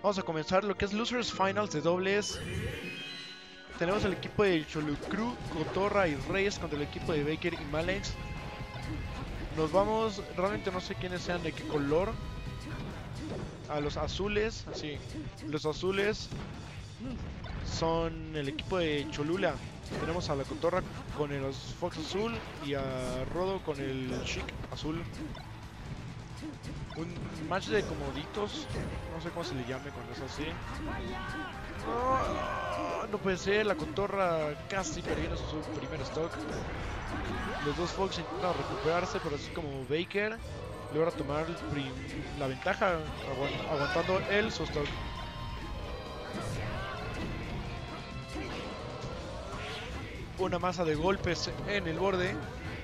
Vamos a comenzar lo que es Losers Finals de dobles. Tenemos el equipo de Cholucru, Cotorra y Reyes contra el equipo de Baker y Malex. Nos vamos, realmente no sé quiénes sean de qué color. A los azules, así. Los azules son el equipo de Cholula. Tenemos a la Cotorra con el Fox azul y a Rodo con el Chic azul. Un match de comoditos, no sé cómo se le llame cuando es así. No puede ser, la Cotorra casi perdiendo su primer stock. Los dos Fox intentan recuperarse, pero así como Baker logra tomar la ventaja aguantando él su stock. Una masa de golpes en el borde.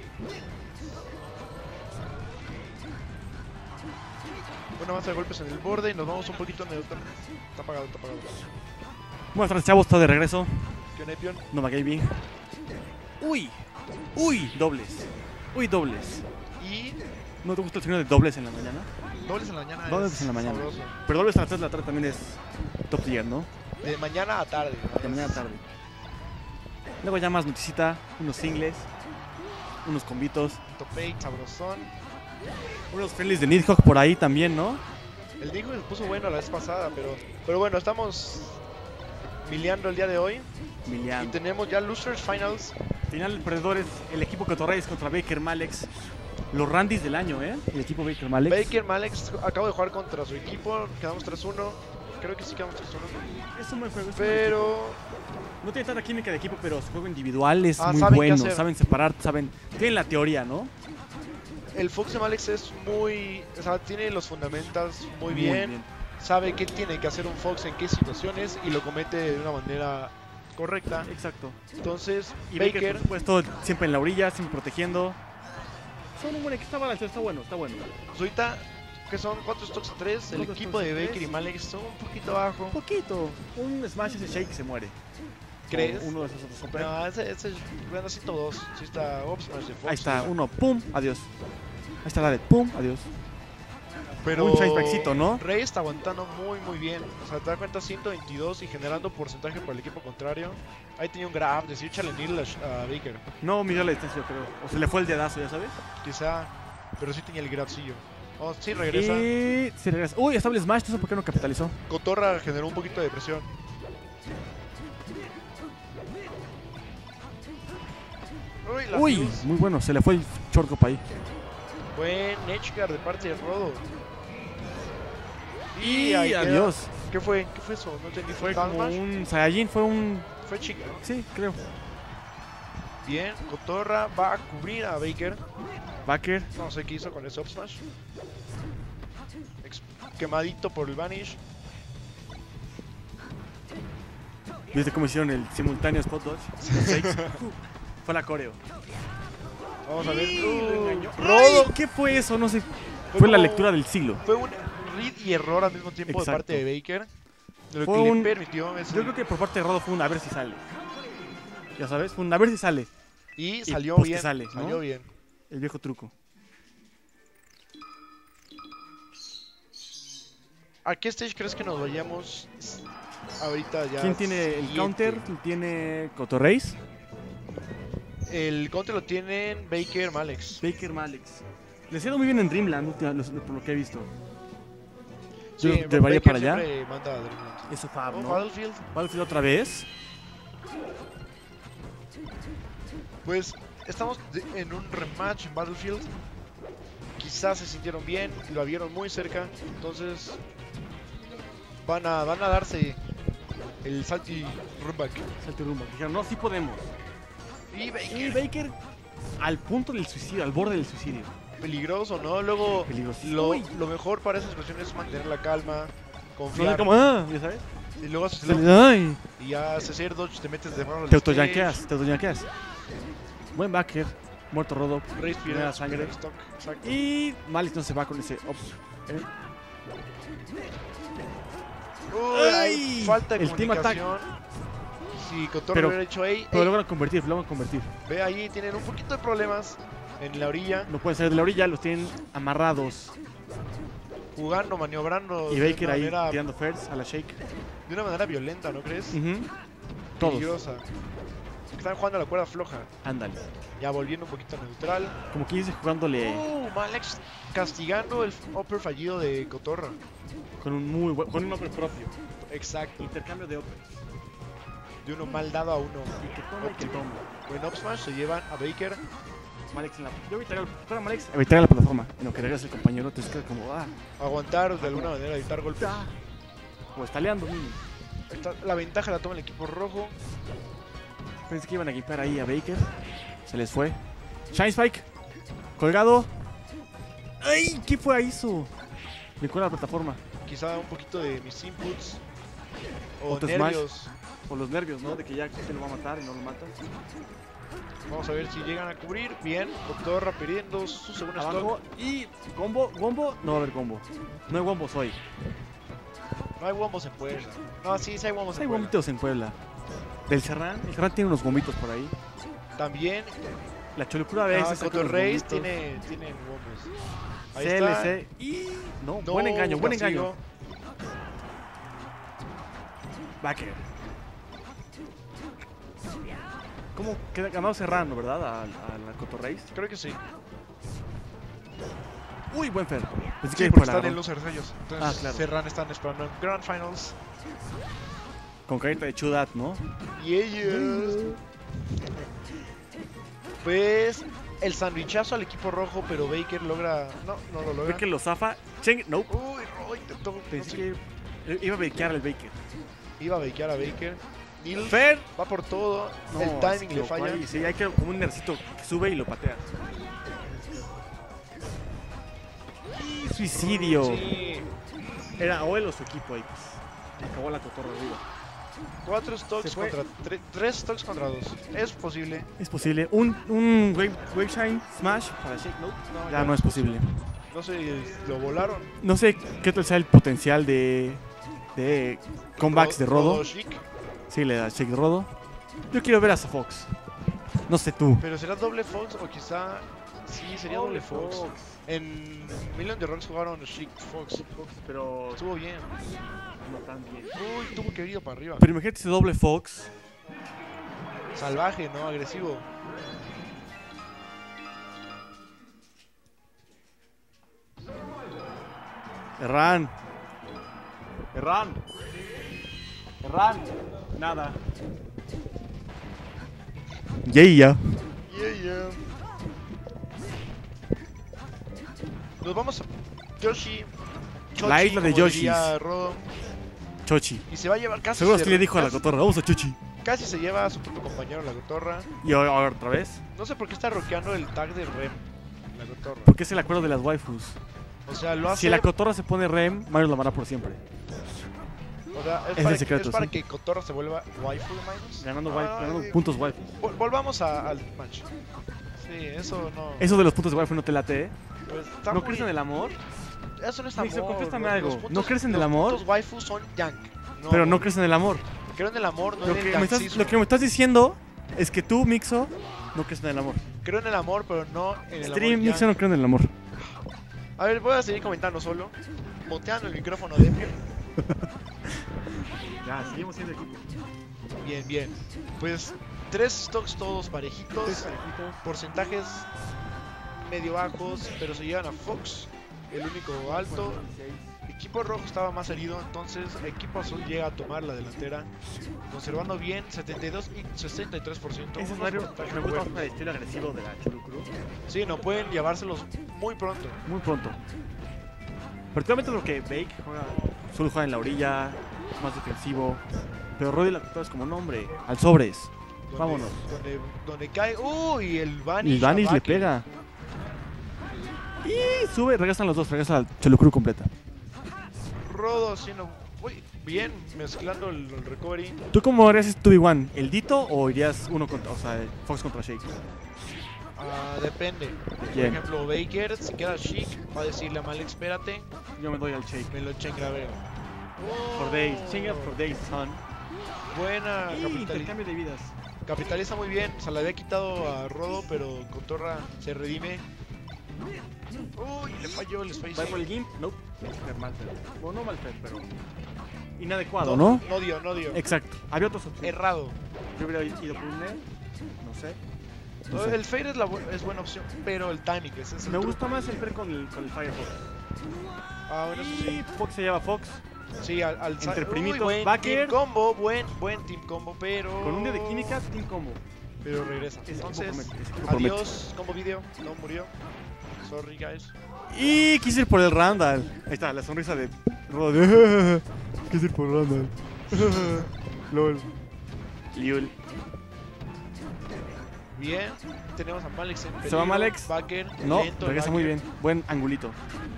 Una masa de golpes en el borde y nos vamos un poquito neutral. Está apagado, está apagado. Buenas tardes, chavos, está de regreso. ¿Qué onda, Epion? Nova Gaming. Uy, dobles. Uy, dobles. Y ¿No te gusta el signo de dobles en la mañana? dobles en la mañana. Dobles en la mañana. Sabroso. Pero dobles a las 3 de la tarde también es top tier, ¿no? De mañana a tarde. De mañana a tarde. Luego ya más noticita, unos singles, unos combitos, Top 8, sabrosón. unos friendlies de Nidhogg por ahí también, ¿no? El Dijo se puso bueno la vez pasada, pero bueno, estamos mileando el día de hoy. Y Milian. tenemos ya Losers Finals. Final de perdedores, el equipo Cotorreyes contra Baker Malex. Los Randys del año, ¿eh? El equipo Baker Malex. Baker Malex acabo de jugar contra su equipo, quedamos 3-1. Creo que sí quedamos 3-1. Es un buen juego. Pero No tiene tanta química de equipo, pero su juego individual es muy saben qué bueno. hacer. Saben separar, saben. Tienen la teoría, ¿no? el Fox de Malex es muy... O sea, tiene los fundamentals muy bien. Sabe qué tiene que hacer un Fox en qué situaciones y lo comete de una manera correcta. Exacto. Entonces, Y Baker, por supuesto, siempre en la orilla, siempre protegiendo. Son un buen equipo, está balanceado, está bueno, está bueno. pues ahorita, que son 4 stocks a 3, el 4 equipo stocks de a Baker 3. y Malex son un poquito abajo. Un poquito. Un smash ese shake se muere. ¿Crees? O uno de esos otros super. No, ese bueno, sí todos. Sí está Smash de Fox. Ahí está, uno, pum, adiós. Ahí está la de pum, adiós. Pero un chasebackcito, ¿no? Rey está aguantando muy bien. O sea, te das cuenta 122 y generando porcentaje para el equipo contrario. Ahí tenía un grab, decir échale Neil a Baker. No midió la distancia, yo creo. O se le fue el dedazo, ya sabes. Quizá, pero sí tenía el grabcillo. Oh, sí, regresa. Y se regresa. Uy, estaba el smash, no sé por qué no capitalizó. Cotorra generó un poquito de presión. Uy, la Uy, fuse. muy bueno, se le fue el shortcop ahí. Buen Edgeguard de parte de Rodo. Y ahí queda. adiós. ¿Qué fue? ¿Qué fue eso? No entendí. Fue como Smash? un Saiyajin, fue un... Fue chico. Sí, creo. Bien, Cotorra va a cubrir a Baker. Backer. No sé qué hizo con ese up smash. Quemadito por el Vanish. ¿Viste cómo hicieron el simultáneo spot dodge? Los shakes. Fue la coreo. Vamos a ver. Lo engañó. Rodo. Ay, ¿qué fue eso? No sé. Fue Fue la como- lectura del siglo. Fue un read y error al mismo tiempo Exacto. de parte de Baker. Lo Fue que un- le permitió es Yo creo que por parte de Rodo fue un a ver si sale. Ya sabes, fue un a ver si sale. y salió pues que bien. sale, ¿no? Salió bien. El viejo truco. ¿A qué stage crees que nos vayamos ahorita ya? ¿Quién tiene el siguiente? counter? ¿Tiene Cotorreis? El counter lo tienen Baker, Malex. Baker Malex. Les ha ido muy bien en Dreamland, por lo que he visto. Sí, Yo llevaría Baker para allá. siempre manda a Dreamland. Eso Fab, Oh, ¿no? Battlefield. Battlefield otra vez. Pues estamos en un rematch en Battlefield. Quizás se sintieron bien, lo vieron muy cerca. Entonces van a darse el salty runback. Salte rumbo. Dijeron, no, sí podemos. Y Baker, Y Baker al punto del suicidio, al borde del suicidio. peligroso, ¿no? Luego Peligrosísimo. Uy. lo mejor para esas situaciones es mantener la calma, No confiar. sé cómo, ya sabes. Y luego haces Ay, y ya haces hacer dodge, te metes de mano al te stage. autoyanqueas, te autoyanqueas. Buen backer, muerto Rodo. Race Primera Spirit, sangre. stock, exacto. Y Malik no se va con ese ops. Uy, ¡Ay! falta de El team attack. comunicación. Si Cotorra Pero- hubiera hecho ahí, Pero logran convertir, ve ahí, tienen un poquito de problemas en la orilla. No pueden salir de la orilla, los tienen amarrados. jugando, maniobrando Y de Baker una ahí manera, tirando first a la Shake. de una manera violenta, ¿no crees? Todos. Peligrosa. Están jugando a la cuerda floja. Ándale. Ya volviendo un poquito neutral. Como que dice jugándole Malex castigando el upper fallido de Cotorra. con un muy buen, con un upper propio. Exacto. Intercambio de upper. De uno mal dado a uno. Y que toma y que toma. Buen up smash, se llevan a Baker. Malex en la. Yo evitaría la plataforma. En lo que regresa el compañero, te queda como. Aguantar de alguna manera, evitar golpes. O estaleando, mínimo. La ventaja la toma el equipo rojo. Pensé que iban a equipar ahí a Baker. Se les fue. Shine Spike. Colgado. ¡Ay! ¿Qué fue eso? Brincó la plataforma. Quizá un poquito de mis inputs. O Otro nervios. O los nervios, ¿no? De que ya se lo va a matar y no lo matan. Vamos a ver si llegan a cubrir. Bien, Cotorra perdiendo su segundo Abajo. stock. Y combo. No va a haber combo. No hay wombos hoy. No hay wombos en Puebla. No, sí hay wombos Hay en Puebla. bombitos en Puebla. Del Serrán. El Serrán tiene unos bombitos por ahí. También La Cholucura a veces. saca unos Cotorreis bombitos. tienen wombos. Ahí está. CLC. Y. No, No, buen engaño, buen castigo. engaño. Backer. ¿Cómo queda ganado Serrano, verdad? A la Cotorreis. Creo que sí. Uy, buen Fer. Pensé Sí, que porque por la están en agarró. losers ellos. Entonces claro. Serran están esperando en Grand Finals. Con carita de Chudat, ¿no? Y ellos. Pues el sandwichazo al equipo rojo, pero Baker logra. No lo logra. Ve que lo zafa. Cheng, no. Uy, Roy, intentó. Pensé que iba a bakear al Baker. Iba a bakear a Baker. Neil Fer. va por todo. No, el se timing le equivocó falla. ahí. Sí, hay que como un nercito que sube y lo patea. Y suicidio. Sí. Era o él o su equipo ahí. Pues. Acabó la cotorra arriba. 4 stocks Se fue. contra 3 stocks contra 2. Es posible. Es posible. Un Wave Shine Smash para Shake, ¿no? No, Ya no es posible. No sé, lo volaron. No sé qué tal sea el potencial de comebacks de Rodo. Chic, Sí, le da Shake de Rodo. Yo quiero ver a Fox. No sé tú. pero será doble Fox o quizá. Sí, sería doble Fox. En Million de Rocks jugaron Chic Fox. Pero Estuvo bien. no tan bien. Uy, tuvo que ir para arriba. Pero imagínate ese doble Fox. Salvaje, ¿no? Agresivo. Erran. Nada. Yeah. Yeah. Nos vamos a Yoshi. La isla de como Yoshis. diría Rodo, Chochi. y se va a llevar casi. Seguro que le dijo a la cotorra, vamos a Chochi. Casi se lleva a su propio compañero, la cotorra. Y ahora otra vez. No sé por qué está rockeando el tag de Rem, la cotorra. Porque es el acuerdo de las waifus. O sea, lo hace. Si la cotorra se pone rem, Mario la amará por siempre. O sea, es el secreto, es para sí. que Cotorra se vuelva waifu de Minus. Ganando puntos waifus. Volvamos al match. Sí, eso no. Eso de los puntos de waifu no te late, ¿eh? Pues, está ¿No muy- crees en el amor? Eso no es Mixer, amor. contéstame los algo. puntos- ¿No crees en el los amor? puntos waifu son yank. Pero no crees en el amor. Creo en el amor, no Lo en el que, yanksismo. lo que me estás diciendo es que tú, Mixo, no crees en el amor. Creo en el amor, pero no en el Stream, amor Mixo yank. no cree en el amor. A ver, voy a seguir comentando solo. Boteando el micrófono de Emio. Ya, seguimos siendo equipo. Bien. Pues 3 stocks todos parejitos. Porcentajes medio bajos, pero se llevan a Fox, el único alto. Equipo rojo estaba más herido, entonces equipo azul llega a tomar la delantera, conservando bien 72 y 63%. Ese es unos Mario, porcentajes me gusta buenos. más el estilo agresivo de la Cholucru. Sí, no pueden llevárselos muy pronto. Muy pronto. Particularmente porque Bake solo juega en la orilla, más defensivo. Pero Roddy la es como nombre, al sobres. Donde- Vámonos. Donde cae. ¡Uy! El Vanish. Y Vanish a le Baker. pega. Y sube, regresan los dos, regresa la Cholucru completa. Rodo haciendo. Uy, bien, mezclando el recovery. ¿Tú cómo harías este 2v1? ¿El Dito o irías uno contra, o sea, Fox contra Shake? Depende. Por ¿Quién? ejemplo, Baker, si queda chic, va a decirle a Mal, espérate, Yo me doy al Shake. me lo chengrabeo. For days, change up for days, son. Buena Y intercambio de vidas. capitaliza muy bien. Se la había quitado a Rodo, pero Cotorra se redime. Uy, le falló el Space. ¿Va por el Gimp? No. Malfer. Bueno, no Malfer, pero... inadecuado, No, ¿no? no dio, no dio. Exacto. Había otras opciones. Errado. Yo hubiera ido por un Ned. No sé. No No, sé. el Fade es buena opción, pero el timing ese es el Me truco. gusta más el Fer con el Firefox. Ah, bueno, eso sí. Y Fox se lleva Fox. Sí, al Entre primitos, buen backer. team combo, buen team combo, pero... Con un día de química, Team Combo. Pero regresa. Ese equipo Entonces, promete, ese equipo promete. adiós, combo video. No murió. Sorry, guys. Y quise ir por el Randall. Ahí está, la sonrisa de Rod. Quise ir por Randall. LOL. Liul. Bien. Tenemos a Malex en peligro. ¿Se va Malex? Backer, No, lento, regresa muy backer. bien. Buen angulito.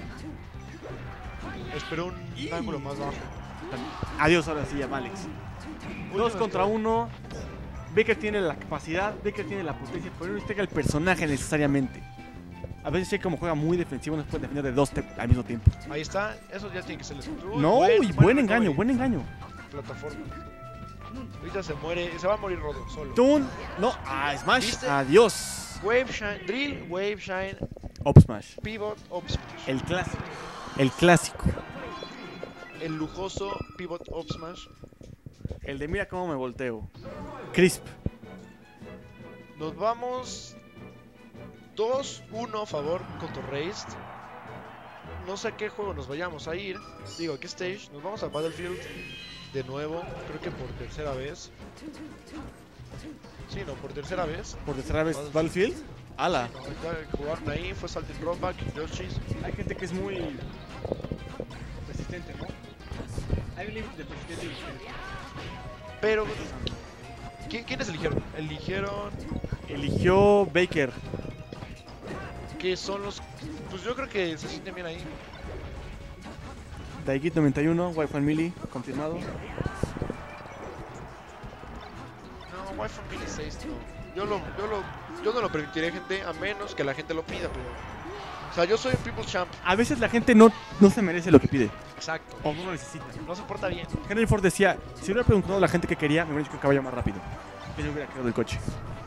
Espero un ángulo más bajo. Adiós ahora sí a Malex. Dos contra uno. Baker tiene la capacidad, Baker tiene la potencia, pero no destaca el personaje necesariamente. A veces Shake como juega muy defensivo, no se puede defender de dos al mismo tiempo. Ahí está. Eso ya tiene que ser el... Uy, No, y buen engaño, buen engaño. Plataforma. Ahorita se muere. Se va a morir Rodo solo. Toon, no, Smash, ¿Viste? adiós. Wave Shine, Drill, Wave Shine, Up Smash, Pivot, Up Smash. el clásico. El clásico. El lujoso Pivot Up Smash. El de mira cómo me volteo. Crisp. Nos vamos 2-1 a favor contra Raised. No sé a qué juego nos vayamos a ir. Digo, ¿a qué stage? Nos vamos a Battlefield de nuevo. Creo que por tercera vez. Sí, no, por tercera vez. Por tercera vez Battlefield. Ala. No, ya jugaron ahí, fue Salted Rollback, Yoshi's. Hay gente que es muy resistente, ¿no? Hay un límite de resistencia. Pero, ¿quiénes eligieron? Eligieron Eligió Baker. que son los... Pues yo creo que se sienten bien ahí. Daigit 91, Wi-Fi Mili, confirmado. No, Wi-Fi Mini 6 no. Yo no lo permitiré, gente, a menos que la gente lo pida, pero... O sea, yo soy un People's Champ. A veces la gente no se merece lo que pide. Exacto. O no lo necesita. No se porta bien. Henry Ford decía, si hubiera preguntado a la gente que quería, me hubiera dicho que el caballo más rápido. Y yo hubiera quedado del coche.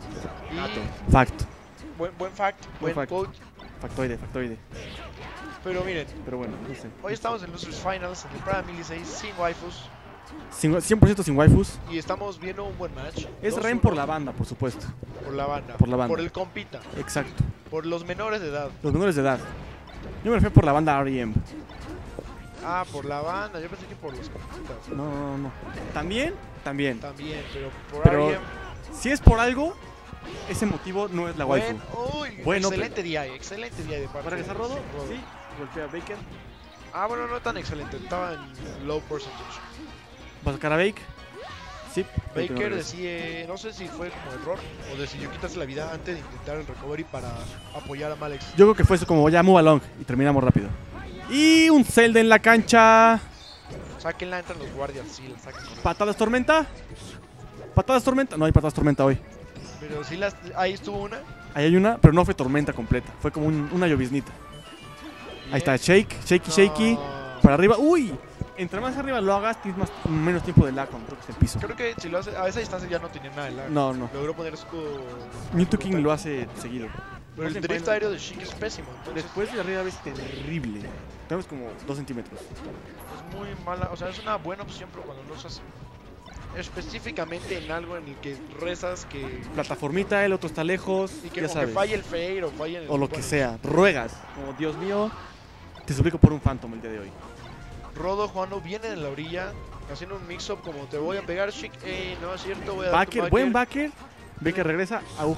Y Fact. buen fact, buen fact. quote. Factoide, factoide. Pero miren, Pero bueno, no sé. hoy estamos en Losers Finals, en el Prada Mili 6, sin waifus. 100% sin waifus. Y estamos viendo un buen match. Es 2-1 Ren por la banda, por supuesto. Por la banda. Por la banda. Por el compita. Exacto. Por los menores de edad. Los menores de edad. Yo me refiero por la banda R.E.M. Ah, por la banda. Yo pensé que por los compitas. No. También, también. También, pero por Pero R.E.M. si es por algo, ese motivo no es la waifu. Bueno, excelente día de parte. ¿Va a regresar Rodo? Rodo. Sí. Golpea a Baker. Ah, bueno, no tan excelente. Estaba en low percentage. ¿Va a sacar a Bake? Sí. no Baker regresa. decide, no sé si fue como error o decidió quitarse la vida antes de intentar el recovery para apoyar a Malex. Yo creo que fue eso como ya move along y terminamos rápido. Y un Zelda en la cancha. Sáquenla, entran los guardias, sí, la sacan. Patadas tormenta. Patadas tormenta. No hay patadas tormenta hoy. Pero sí, ahí estuvo una. Ahí hay una, pero no fue tormenta completa. Fue como una lloviznita. Ahí está, shaky. Para arriba. ¡Uy! Entre más arriba lo hagas, tienes menos tiempo de lag cuando toques el piso. Creo que si lo hace, a esa distancia ya no tenía nada de lag. No. Logró poner su... Mewtwo King lo hace seguido. Pero el drift aéreo de Sheik es pésimo. Entonces Después de arriba es terrible. Tenemos como 2 centímetros. es muy mala. O sea, es una buena opción, pero cuando lo usas específicamente en algo en el que rezas que... Plataformita, el otro está lejos. Y que, ya o que sabes. falle el fade o falle en el... O lo que bueno, sea. Ruegas. Como Dios mío, te suplico por un Phantom el día de hoy. Rodo jugando viene en la orilla, haciendo un mix-up como te voy a pegar, Sheik. No es cierto, voy a dar tu Backer, buen backer. Baker regresa.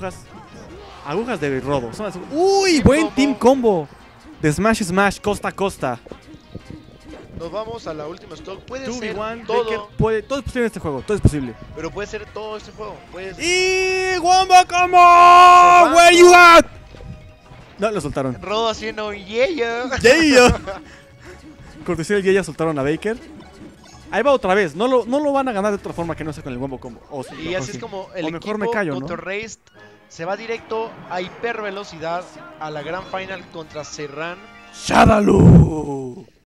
Agujas de Rodo. ¡Uy! Team Buen combo. team combo. De Smash, costa a costa. Nos vamos a la última stock. Puede ser 2v1, todo, Baker puede. Todo es posible en este juego. Todo es posible. pero puede ser todo este juego. Puede ser... ¡Y Wombo Combo! ¡Where you at! No, lo soltaron. Rodo haciendo yeah. ¡Yeah! Cortesía del Yeya soltaron a Baker. Ahí va otra vez. No lo van a ganar de otra forma que no sea con el Wombo Combo. O sí, Y mejor así sí. es como el O mejor equipo me callo, ¿no? contra Raised se va directo a hipervelocidad a la gran final contra Serran. ¡Shadaloo!